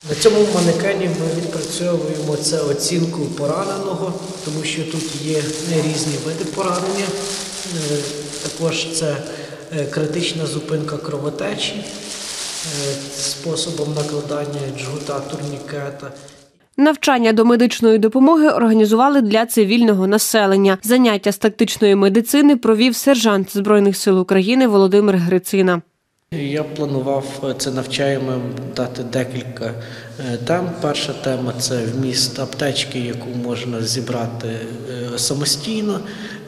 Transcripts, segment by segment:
На цьому манекені ми відпрацьовуємо це оцінку пораненого, тому що тут є різні види поранення. Також це критична зупинка кровотечі способом накладання джгута, турнікета. Навчання до медичної допомоги організували для цивільного населення. Заняття з тактичної медицини провів сержант Збройних сил України Володимир Грицина. Я планував це навчання дати декілька тем. Перша тема – це вміст аптечки, яку можна зібрати самостійно.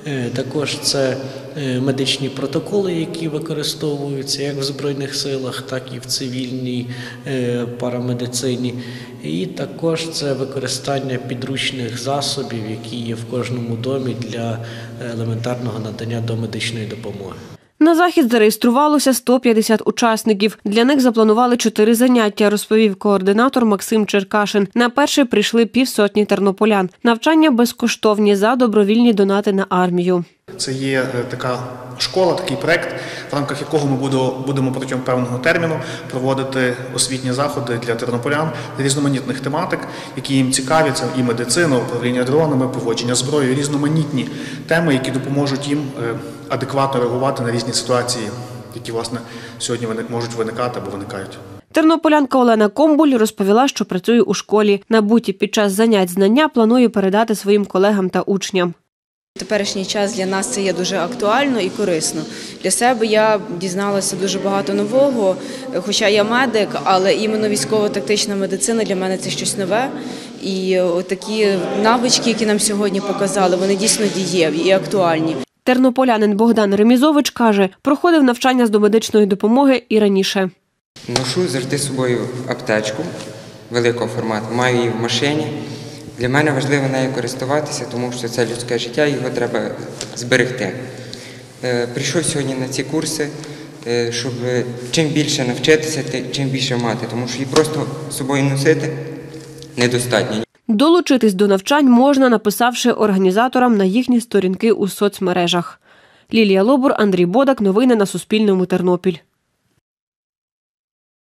Також це медичні протоколи, які використовуються як в Збройних силах, так і в цивільній парамедицині. І також це використання підручних засобів, які є в кожному домі для елементарного надання домедичної допомоги. На захід зареєструвалося 150 учасників. Для них запланували 4 заняття, розповів координатор Максим Черкашин. На перше прийшли півсотні тернополян. Навчання безкоштовні за добровільні донати на армію. Це є така школа, такий проєкт, в рамках якого ми будемо протягом певного терміну проводити освітні заходи для тернополян різноманітних тематик, які їм цікаві. Це і медицина, управління дронами, поводження зброєю, різноманітні теми, які допоможуть їм адекватно реагувати на різні ситуації, які, власне, сьогодні можуть виникати або виникають. Тернополянка Олена Комбуль розповіла, що працює у школі. Набуті під час занять знання планує передати своїм колегам та учням. Теперішній час для нас це є дуже актуально і корисно. Для себе я дізналася дуже багато нового, хоча я медик, але іменно військово-тактична медицина для мене це щось нове. І такі навички, які нам сьогодні показали, вони дійсно дієві і актуальні. Тернополянин Богдан Ремізович каже, проходив навчання з домедичної допомоги і раніше. Ношу завжди з собою аптечку великого формату, маю її в машині. Для мене важливо нею користуватися, тому що це людське життя, його треба зберегти. Прийшов сьогодні на ці курси, щоб чим більше навчитися, чим більше мати, тому що її просто з собою носити недостатньо. Долучитись до навчань можна, написавши організаторам на їхні сторінки у соцмережах. Лілія Лобур, Андрій Бодак. Новини на Суспільному. Тернопіль.